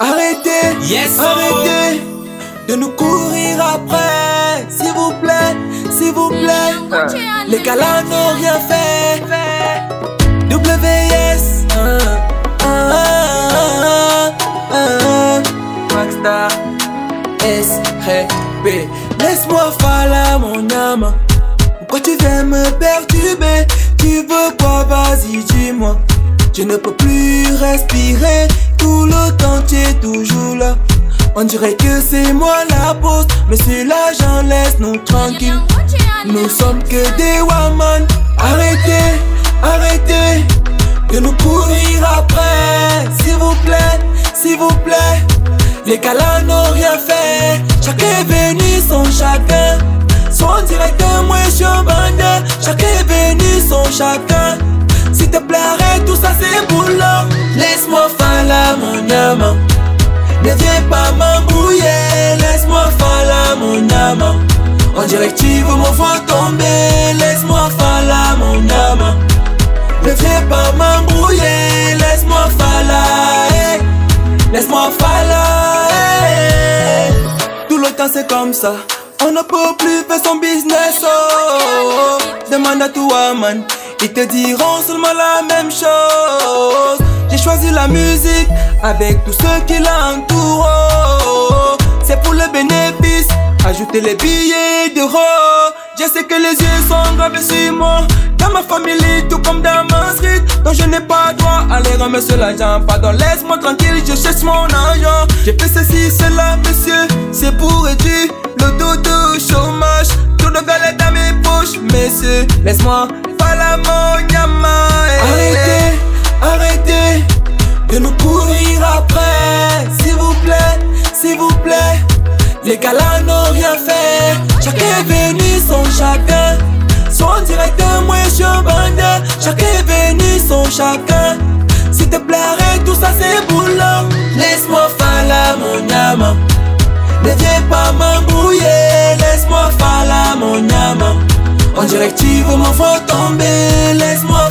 Arrêtez, Yes, arrêtez de nous courir après, s'il vous plaît, s'il vous plaît. Les gars là n'ont rien fait. WS, Rockstar, S-R-B. Laisse-moi faire mon âme. Pourquoi tu viens me perturber? Tu veux quoi? Vas-y, dis-moi. Je ne peux plus respirer. Tout le temps tu es toujours là. On dirait que c'est moi la boss, mais c'est l'argent, laisse-nous tranquille. Nous sommes que des women. Arrêtez, arrêtez de nous courir après, s'il vous plaît, s'il vous plaît. Les gars là n'ont rien fait. Chacun est venu son chacun. Son directeur, moi je suis un bandit. Chacun est venu son chacun. S'il te plaît arrête tout ça c'est boulot. Laisse-moi faire la mon âme. Ne viens pas m'embrouiller. Laisse-moi faire la mon âme. On dirait que tu veux me voir tomber. Laisse-moi faire la mon âme. Ne viens pas m'embrouiller. Laisse-moi faire la. Laisse-moi faire la. Tout le temps c'est comme ça. On ne peut plus faire son business. Oh. Demande à toi man. Ils te diront seulement la même chose. J'ai choisi la musique avec tous ceux qui l'entourent. Oh. C'est pour le bénéfice. Ajoutez les billets d'euros. Je sais que les yeux sont gravés sur moi. Dans ma famille, tout comme dans ma street. Donc je n'ai pas droit à aller ramasser l'argent. Pardon, laisse-moi tranquille, je cherche mon argent. J'ai fait ceci, cela, monsieur. C'est pour réduire le dos de chômage. Tout de galette dans mes poches, messieurs. Laisse-moi faire la monyama. Arrêtez, arrêtez de nous courir après. S'il vous plaît, s'il vous plaît. Les gars là n'ont rien fait. Chacun est venu son chacun. Son directeur, moi je suis un bandit. Chacun est venu son chacun. S'il te plaît arrête tout ça c'est boulot. Laisse-moi faire la mon âme. Ne viens pas m'embrouiller. Laisse-moi faire la mon âme. On dirait que tu veux me voir tomber. Laisse-moi